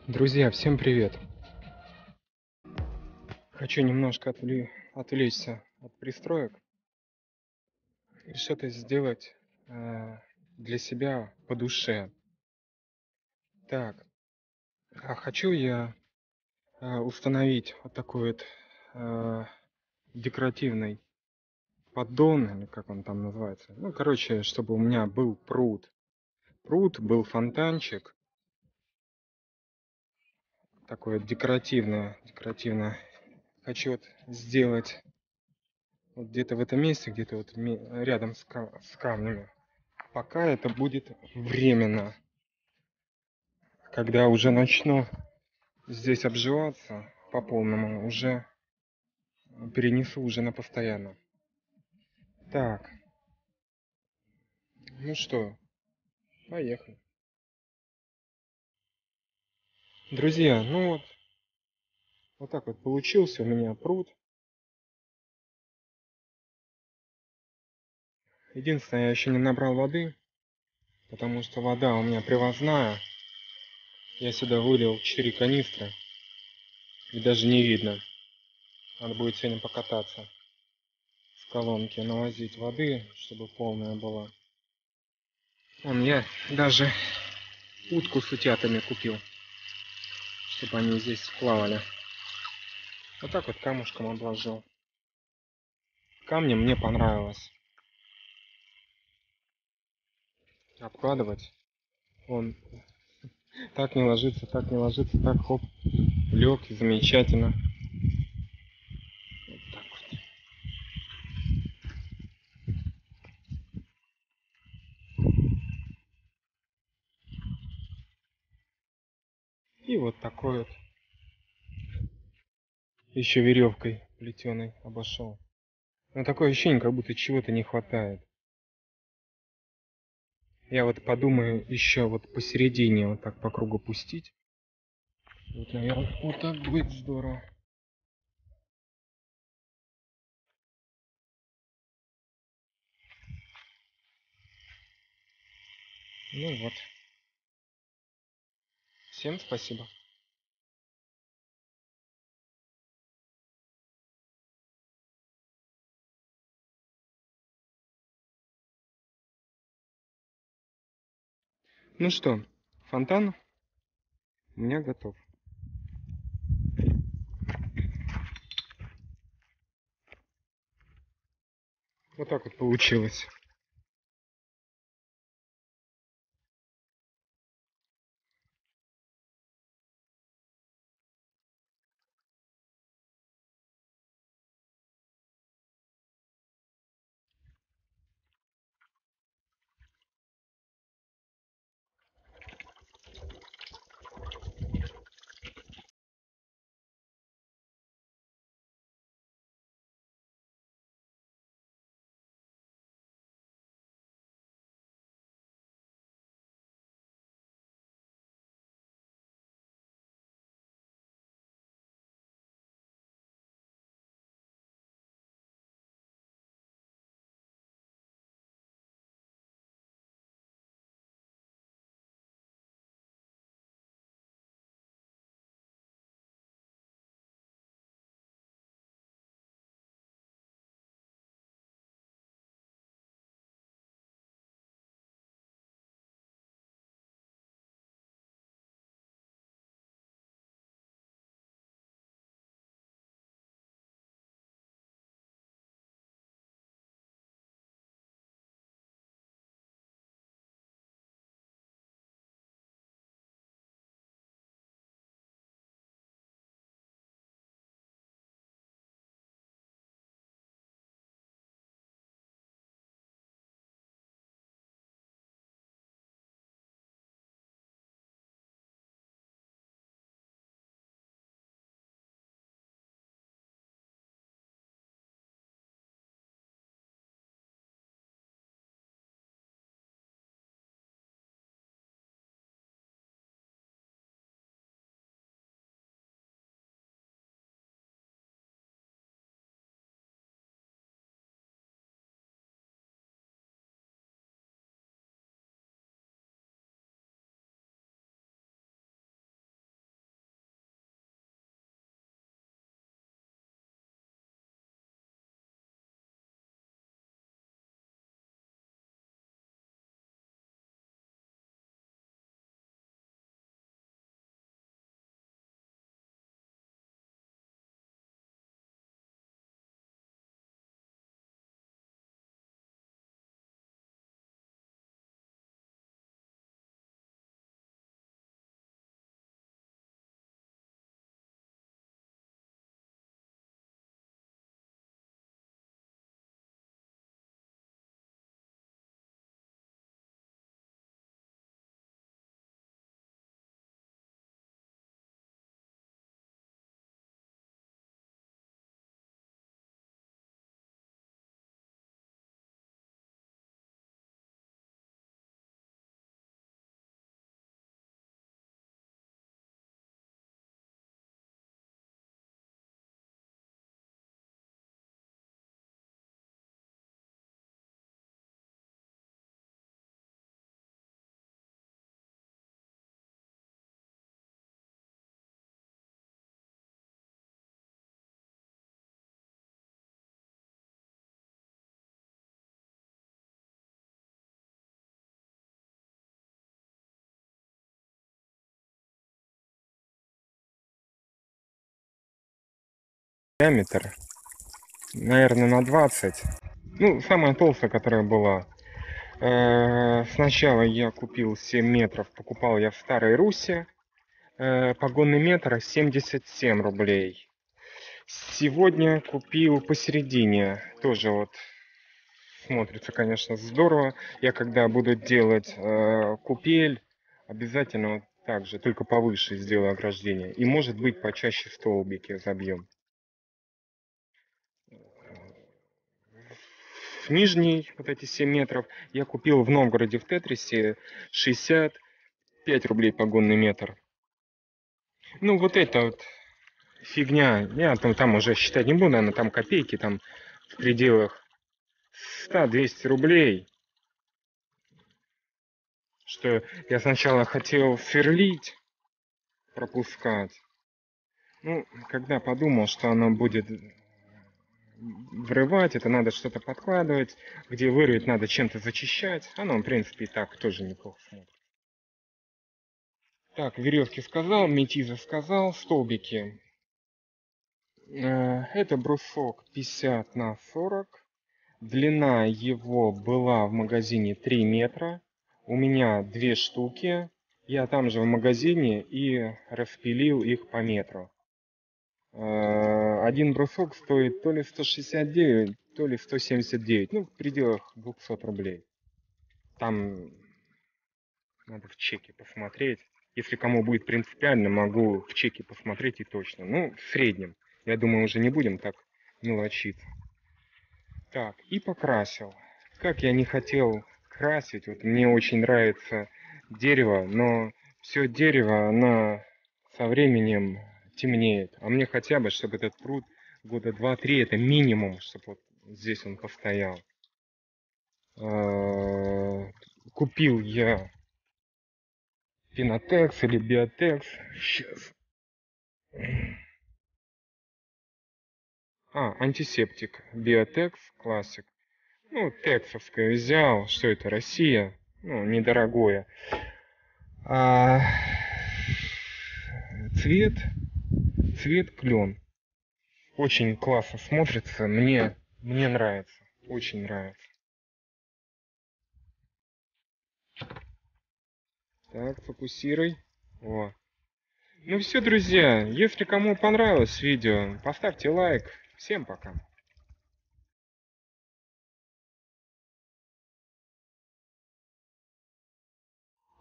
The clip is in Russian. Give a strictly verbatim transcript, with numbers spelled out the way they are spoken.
Друзья, всем привет! Хочу немножко отвле- отвлечься от пристроек и что-то сделать э, для себя по душе. Так, а хочу я э, установить вот такой вот э, декоративный поддон, или как он там называется. Ну, короче, чтобы у меня был пруд. Пруд, был фонтанчик, такое вот декоративное, декоративное. Хочу вот сделать вот где-то в этом месте, где-то вот ме- рядом с, ка- с камнями. Пока это будет временно. Когда уже начну здесь обживаться по полному, уже перенесу уже на постоянно. Так, ну что, поехали. Друзья, ну вот, вот так вот получился у меня пруд. Единственное, я еще не набрал воды, потому что вода у меня привозная. Я сюда вылил четыре канистры, и даже не видно. Надо будет сегодня покататься с колонки, навозить воды, чтобы полная была. Вон, я даже утку с утятами купил, чтобы они здесь плавали. Вот так вот камушком обложил. Камнем мне понравилось обкладывать. Он так не ложится, так не ложится, так хоп, лег, замечательно. Вот так вот. И вот такой вот еще веревкой плетеной обошел. Но такое ощущение, как будто чего-то не хватает. Я вот подумаю еще вот посередине вот так по кругу пустить. Вот, наверное, вот так будет здорово. Ну вот. Всем спасибо. Ну что, фонтан у меня готов. Вот так вот получилось. диаметр, наверное, на двадцать. Ну, самая толстая, которая была. Э, сначала я купил семь метров, покупал я в Старой Руси. Э, погонный метр семьдесят семь рублей. Сегодня купил посередине, тоже вот смотрится, конечно, здорово. Я когда буду делать э, купель, обязательно вот так же, только повыше сделаю ограждение. И может быть почаще столбики забьем. Нижний, вот эти семь метров, я купил в Новгороде в Тетрисе шестьдесят пять рублей погонный метр. Ну вот это вот фигня, я там, там уже считать не буду, наверное, там копейки, там в пределах сто-двести рублей. Что я сначала хотел сверлить, пропускать. Ну, когда подумал, что оно будет врывать, это надо что-то подкладывать, где вырвет, надо чем-то зачищать. Оно, в принципе, и так тоже неплохо смотрит. Так, веревки сказал, метиза сказал, столбики. Это брусок пятьдесят на сорок. Длина его была в магазине три метра. У меня две штуки. Я там же в магазине и распилил их по метру. Один брусок стоит то ли сто шестьдесят девять, то ли сто семьдесят девять. Ну, в пределах двухсот рублей. Там надо в чеке посмотреть. Если кому будет принципиально, могу в чеке посмотреть и точно. Ну, в среднем. Я думаю, уже не будем так мелочиться. Так, и покрасил. Как я не хотел красить, вот мне очень нравится дерево, но все дерево, оно со временем темнеет. А мне хотя бы, чтобы этот пруд года два-три, это минимум, чтобы вот здесь он постоял. Купил я Пинотекс или Биотекс. Сейчас. А, антисептик. Биотекс классик. Ну, тексовское взял. Что это? Россия. Ну, недорогое. А... Цвет. Цвет клен. Очень классно смотрится. Мне, мне нравится. Очень нравится. Так, фокусируй. О. Ну все, друзья. Если кому понравилось видео, поставьте лайк. Всем пока.